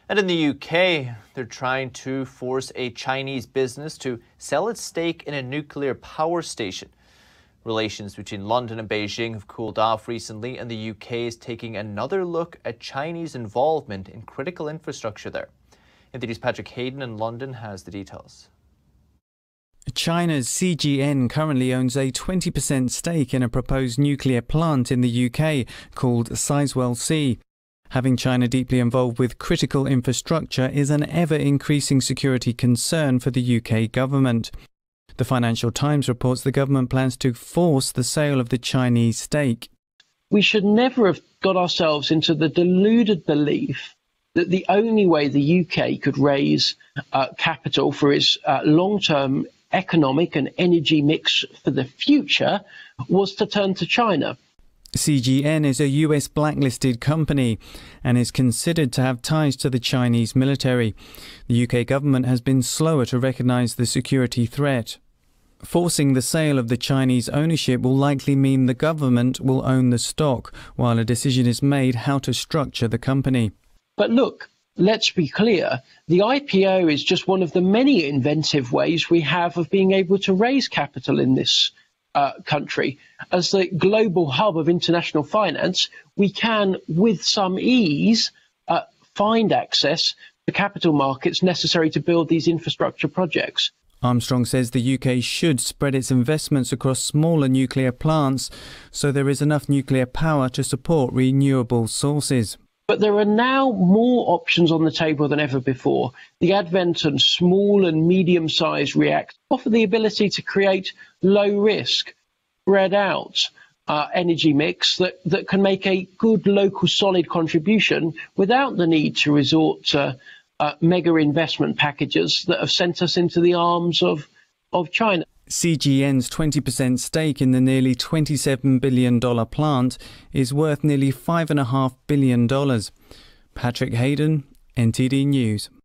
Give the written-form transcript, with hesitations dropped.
And in the UK, they're trying to force a Chinese business to sell its stake in a nuclear power station. Relations between London and Beijing have cooled off recently, and the UK is taking another look at Chinese involvement in critical infrastructure there. NTD's Patrick Hayden in London has the details. China's CGN currently owns a 20% stake in a proposed nuclear plant in the UK called Sizewell C. Having China deeply involved with critical infrastructure is an ever-increasing security concern for the UK government. The Financial Times reports the government plans to force the sale of the Chinese stake. We should never have got ourselves into the deluded belief that the only way the UK could raise capital for its long-term economic and energy mix for the future was to turn to China. CGN is a US blacklisted company and is considered to have ties to the Chinese military. The UK government has been slower to recognise the security threat. Forcing the sale of the Chinese ownership will likely mean the government will own the stock, while a decision is made how to structure the company. But look, let's be clear, the IPO is just one of the many inventive ways we have of being able to raise capital in this country. As the global hub of international finance, we can, with some ease, find access to capital markets necessary to build these infrastructure projects. Armstrong says the UK should spread its investments across smaller nuclear plants so there is enough nuclear power to support renewable sources. But there are now more options on the table than ever before. The advent of small and medium-sized reactors offer the ability to create low-risk, spread out energy mix that can make a good local solid contribution without the need to resort to mega investment packages that have sent us into the arms of China. CGN's 20% stake in the nearly $27 billion plant is worth nearly $5.5 billion. Patrick Hayden, NTD News.